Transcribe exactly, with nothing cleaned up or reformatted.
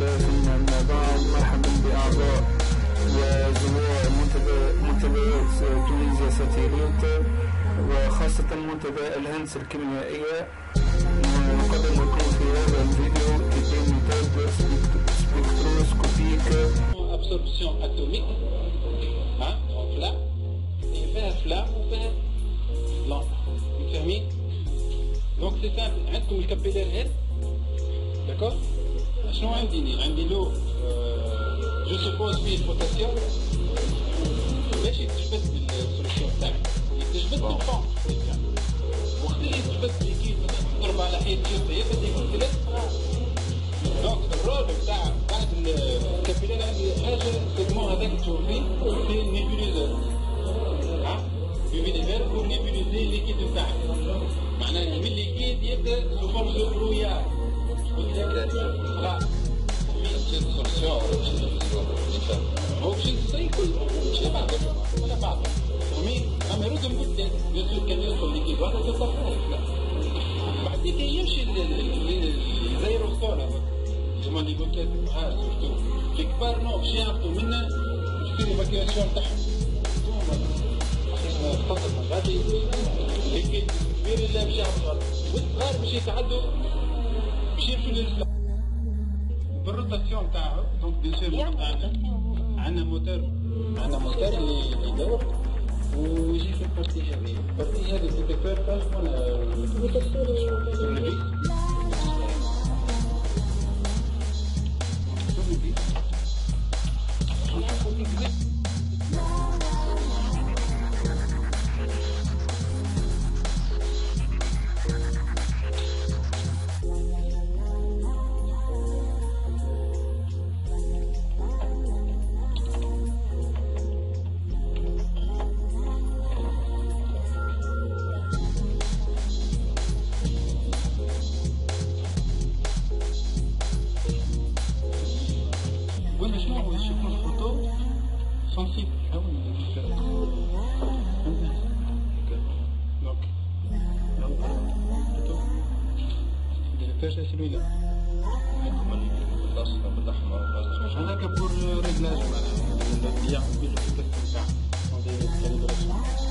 في النظام. مرحبا بأعضاء وزوار منتدى منتديات تونسيا ساتيليت، وخاصة منتدى الهندسة الكيميائية. نقدم لكم في هذا الفيديو كيفية ميثود سبكتروسكوبيك. absorption atomique, hein, en flamme, et faire flamme ou faire lampe. Vous fermez. Donc c'est simple, عندكم الكابيلار هيد، d'accord. شنو عندي؟ عندي له جو سوبوز فيه البوتاسيوم باش يتجبد بالسوليسيون تاعي، يتجبد بالفون. وقت اللي يتجبد ليكيد مثلا تضرب على حيط جوفي يبدا يكون ثلاث. دونك الرول تاع بعد الكابيلار عندي حاجه سيجمون هذاك تشوف فيه في النيبوليزور، ها يوفيليزور بور نيبوليزي ليكيد تاعك. معناها من الليكيد يبدا سو فورم دو برويار. لا ماشي سوليسيون هو باش يصير كل مش بعض ولا بعض ومين اما يرد المده بيان سور كان يدخل ليكيد واحد يتصرف. بعديك يمشي زيرو صوره هما اللي قلت لك ها سورتو في كبار نو باش يهبطوا منا يصير ايفاكيواسيون تاعهم. خاطر غادي ليكيد كبير اللي باش يهبط والصغار باش يتعدوا باش يمشوا للفلا بالروتاسيون تاعو. دونك بيان سور عندنا عندنا موتور عندنا موتور اللي يدور ويجي في البارتي هذه. البارتي هذه تتفرق ولا ولا شنو هو يشوفوا الفوتو سنسيبل. هاو دونك الفاشة سلويلة الأصفر بالأحمر هذاك بور ريغلاج معناها اللي يعمل به الإفكاسيون تاعهم.